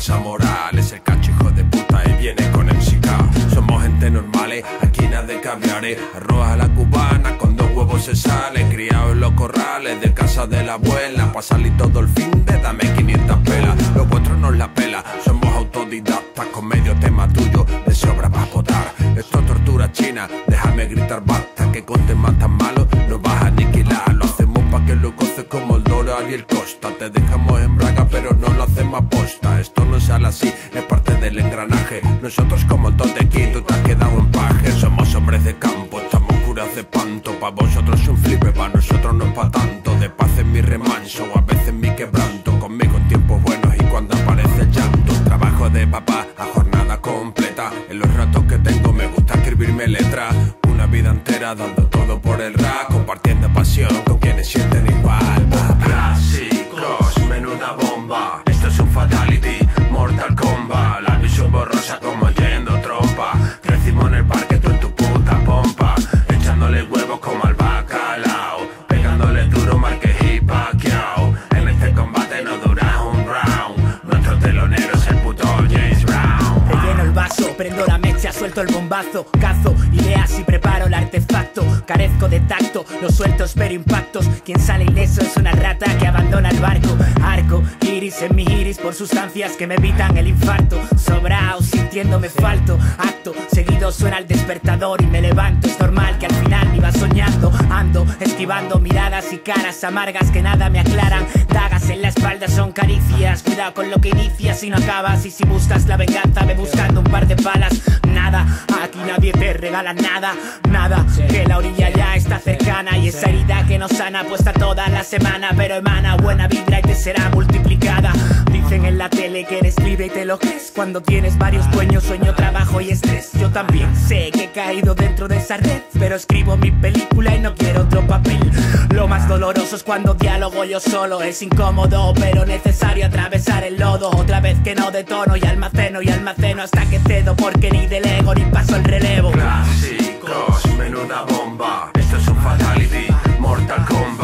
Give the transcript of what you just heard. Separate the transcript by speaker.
Speaker 1: falsa moral. Es el cacho hijo de puta y viene con MCK. Somos gente normales, aquí nada de caviares. Arroz a la cubana, con 2 huevos se sale. Criado en los corrales de casa de la abuela. Pa' salir todo el fin de dame 500 pelas. Los vuestros nos la pela, somos autodidactas. Con medio tema tuyo de sobra va a votar. Esto es tortura china, déjame gritar basta. Que con temas tan malos nos vas a aniquilar. Lo hacemos pa' que lo goces como el Doral y el Costa. Te dejamos en braga pero no lo hacemos a posta. Esto no sale así, es parte del engranaje. Nosotros como el Totequí, tú te has quedado en paje. Somos hombres de campo, estamos curas de panto. Pa' vosotros es un flipe, pa' nosotros no es pa' tanto. De paz en mi remanso, a veces mi quebranto. Conmigo en tiempos buenos y cuando aparece el llanto. Trabajo de papá a jornada completa. En los ratos que tengo me gusta escribirme letras. Una vida entera dando todo por el rap. Compartiendo pasión con quienes sienten igual. Clásicos, menuda bomba. Esto es un fatality, Mortal Kombat. La visión borrosa como yendo trompa. Crecimos en el parque, tú en tu puta pompa. Echándole huevos como al bacalao. Pegándole duro, Márquez y Pacquiao. En este combate no dura un round. Nuestro telonero es el puto James Brown.
Speaker 2: Te lleno el vaso, prendo la mecha, suelto el bombazo. Cazo ideas y preparo el artefacto. Carezco de tacto, los suelto espero impactos. Quien sale ileso es una rata que abandona el barco. Arco, iris en mi iris por sustancias que me evitan el infarto. Sobrao, sintiéndome falto. Acto, seguido suena el despertador y me levanto. Es normal que al final iba soñando. Ando, esquivando miradas y caras amargas que nada me aclaran. Dagas en la espalda son caricias. Cuidado con lo que inicias y no acabas. Y si buscas la venganza, ve buscando un par de balas. Nada, aquí nadie te regala nada. Nada, que la orilla ya está cercana. Y esa herida que no sana puesta toda la semana. Pero emana buena vibra y te será multiplicada. Dicen en la tele que eres libre y te lo crees. Cuando tienes varios dueños, sueño, trabajo y estrés. Yo también sé que he caído dentro de esa red, pero escribo mi película y no quiero otro papel. Lo más doloroso es cuando diálogo yo solo. Es incómodo pero necesario atravesar el lodo. Otra vez que no detono y almaceno hasta que cedo. Porque ni delego ni paso el relevo.
Speaker 1: Clásicos, menuda bomba. Esto es un fatality, Mortal Kombat.